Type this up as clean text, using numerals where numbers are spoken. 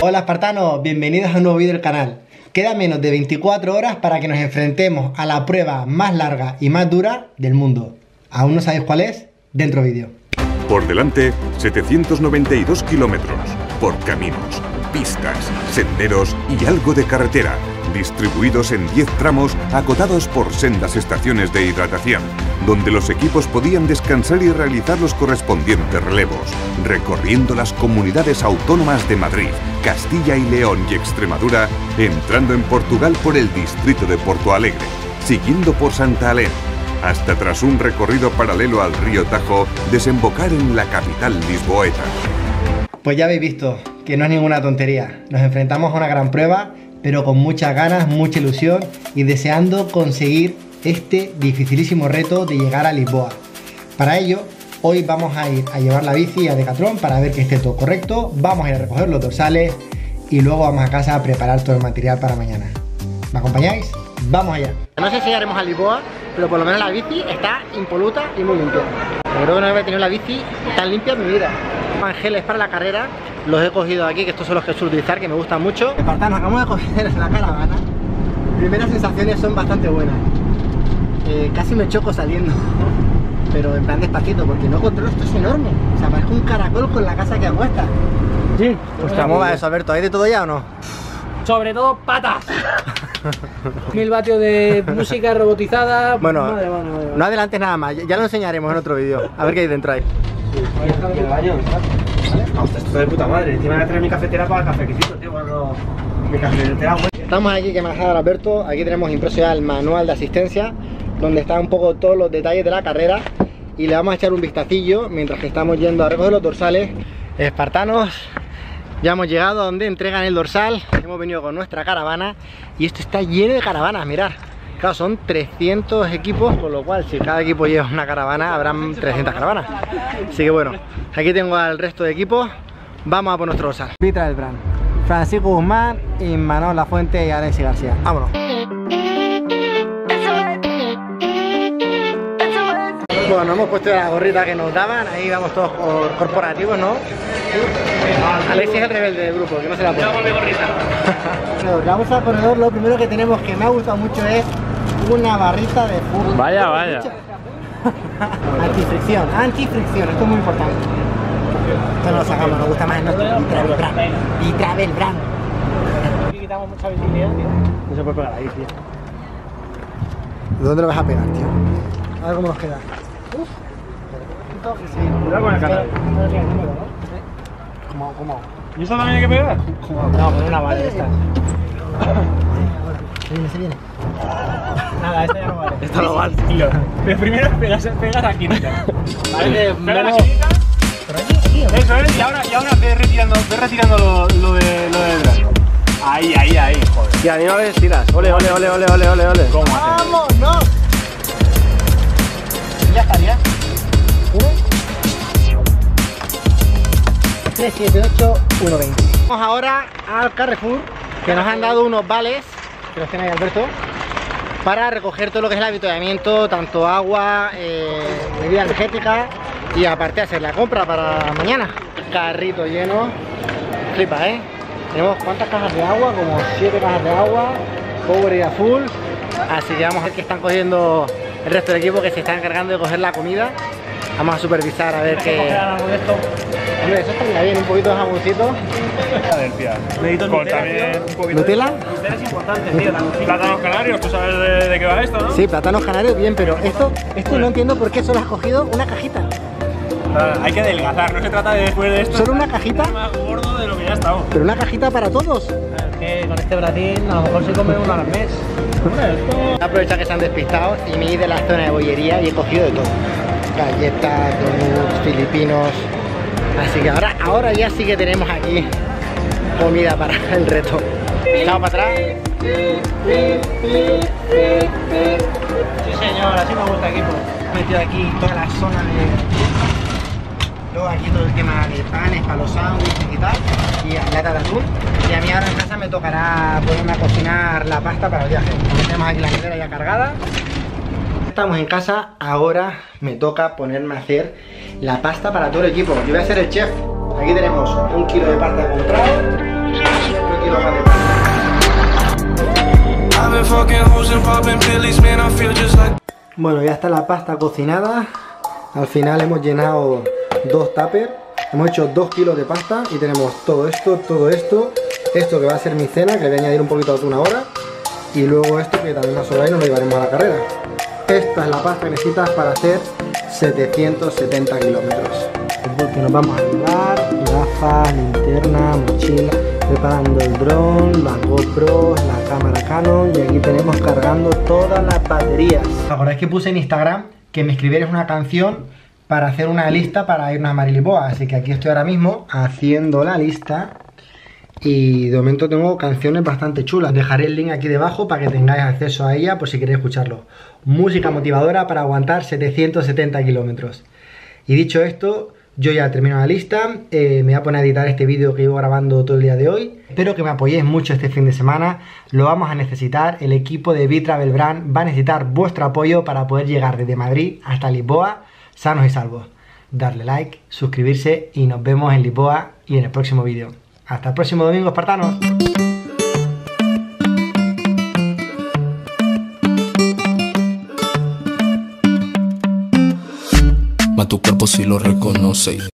Hola espartanos, bienvenidos a un nuevo vídeo del canal. Queda menos de 24 horas para que nos enfrentemos a la prueba más larga y más dura del mundo. ¿Aún no sabéis cuál es? Dentro vídeo. Por delante, 792 kilómetros, por caminos, pistas, senderos y algo de carretera, distribuidos en 10 tramos acotados por sendas estaciones de hidratación, donde los equipos podían descansar y realizar los correspondientes relevos, recorriendo las comunidades autónomas de Madrid, Castilla y León y Extremadura, entrando en Portugal por el distrito de Porto Alegre, siguiendo por Santa Alén, hasta tras un recorrido paralelo al río Tajo, desembocar en la capital lisboeta. Pues ya habéis visto que no es ninguna tontería. Nos enfrentamos a una gran prueba, pero con muchas ganas, mucha ilusión y deseando conseguir este dificilísimo reto de llegar a Lisboa. Para ello, hoy vamos a ir a llevar la bici a Decathlon para ver que esté todo correcto, vamos a ir a recoger los dorsales y luego vamos a casa a preparar todo el material para mañana. ¿Me acompañáis? ¡Vamos allá! No sé si llegaremos a Lisboa, pero por lo menos la bici está impoluta y muy limpia. Yo creo que no había tenido la bici tan limpia en mi vida. Geles para la carrera, los he cogido aquí, que estos son los que suelo utilizar, que me gustan mucho. Espartanos, acabamos de coger la caravana. Primeras sensaciones son bastante buenas. Casi me choco saliendo, pero en plan despacito, porque no controlo, esto es enorme. O sea, parece un caracol con la casa que acuesta. Sí, pues ¿cómo va eso, Alberto? ¿Hay de todo ya o no? Sobre todo patas. 1000 vatios de música robotizada. Bueno, madre. No adelantes nada más, ya lo enseñaremos en otro vídeo. A ver qué hay dentro ahí. Hostia, esto de puta madre. Encima voy a traer mi cafetera para el cafecito, tío. Cuando mi cafetera. Estamos aquí, que me ha dejado Alberto. Aquí tenemos impreso ya el manual de asistencia, donde están un poco todos los detalles de la carrera. Y le vamos a echar un vistacillo mientras que estamos yendo a recoger los dorsales. Espartanos, ya hemos llegado a donde entregan el dorsal. Hemos venido con nuestra caravana y esto está lleno de caravanas, mirad. Claro, son 300 equipos, con lo cual si cada equipo lleva una caravana, habrán 300 caravanas. Así que bueno, aquí tengo al resto de equipos. Vamos a por nuestro dorsal. Pitra del Brand, Francisco Guzmán, Imanol Lafuente y Alexis García. Vámonos. Bueno, nos hemos puesto la gorrita que nos daban, ahí vamos todos corporativos, ¿no? Alexis es el rebelde del grupo, que no se la pone. Yo con mi gorrita. Vamos al corredor, lo primero que tenemos que me ha gustado mucho es una barrita de fútbol. Vaya, vaya. Antifricción, esto es muy importante. Esto no lo sacamos, nos gusta más el nuestro. Y Travel Brand. Aquí quitamos mucha visibilidad, tío. No se puede pegar ahí, tío. ¿Dónde lo vas a pegar, tío? A ver cómo nos queda. Uf. Cuidado con el canal. ¿Cómo? ¿Y esto también hay que pegar? No, con una vale esta. Se viene. Nada, esta ya no vale. Esto no vale. Pero primero pegas aquí, ¿no? Vale, pega la chinita. Eso es, y ahora ve retirando lo de detrás. Ahí, joder. Y anima a ver, tiras. Ole. ¿Cómo? ¡Vámonos! Ya estaría. 1, 3, 7, 8, 1, 20. Vamos ahora al Carrefour, que nos han dado unos vales, que los tiene ahí Alberto, para recoger todo lo que es el avituallamiento, tanto agua, bebida energética y aparte hacer la compra para mañana. Carrito lleno, flipa, ¿eh? Tenemos cuántas cajas de agua, como 7 cajas de agua, Power a full, así que vamos a ver que están cogiendo el resto del equipo, que se está encargando de coger la comida. Vamos a supervisar a ver qué... Hombre, eso estaría bien, un poquito de jamoncito. Necesito Nutella, un poquito ¿Nutella? Nutella es importante, tío. Plátanos canarios, tú sabes de qué va esto, ¿no? Sí, plátanos canarios, bien, pero esto no entiendo por qué solo has cogido una cajita. Hay que adelgazar, no se trata de después de esto. ¿Solo una cajita? Más gordo de lo que ya estamos. Pero una cajita para todos. Que con este bratín a lo mejor se come una al mes. Aprovecha que se han despistado y me he ido de la zona de bollería y he cogido de todo. Galletas, donuts, filipinos. Así que ahora ya sí que tenemos aquí comida para el reto. Echamos para atrás. Sí señor, así me gusta el equipo. He metido aquí toda la zona de... Luego aquí todo el tema de panes para los sándwiches y tal. Y lata de atún. Y a mí ahora en casa me tocará ponerme a cocinar la pasta para el viaje. Tenemos aquí la nevera ya cargada. Estamos en casa, ahora me toca ponerme a hacer la pasta para todo el equipo. Yo voy a ser el chef. Aquí tenemos 1 kilo de pasta comprado. kilos más de pasta. Bueno, ya está la pasta cocinada. Al final hemos llenado 2 tuppers. Hemos hecho 2 kilos de pasta y tenemos todo esto, esto que va a ser mi cena, que le voy a añadir un poquito de atún ahora, y luego esto que también nos sobra y nos lo llevaremos a la carrera. Esta es la pasta que necesitas para hacer 770 kilómetros. Porque nos vamos a llevar gafas, linterna, mochila, preparando el dron, las GoPros, la cámara Canon, y aquí tenemos cargando todas las baterías. ¿Os acordáis que puse en Instagram que me escribierais una canción para hacer una lista para irnos a Mariliboa? Así que aquí estoy ahora mismo haciendo la lista y de momento tengo canciones bastante chulas. Dejaré el link aquí debajo para que tengáis acceso a ella por si queréis escucharlo. Música motivadora para aguantar 770 kilómetros. Y dicho esto, yo ya termino la lista, me voy a poner a editar este vídeo que llevo grabando todo el día de hoy. Espero que me apoyéis mucho este fin de semana, lo vamos a necesitar. El equipo de B-Travel Brand va a necesitar vuestro apoyo para poder llegar desde Madrid hasta Lisboa sanos y salvos. Darle like, suscribirse y nos vemos en Lisboa y en el próximo vídeo. Hasta el próximo domingo, espartanos. Tu cuerpo si lo reconoce.